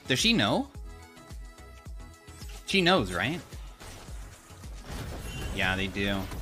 Does she know? She knows, right? Yeah, they do.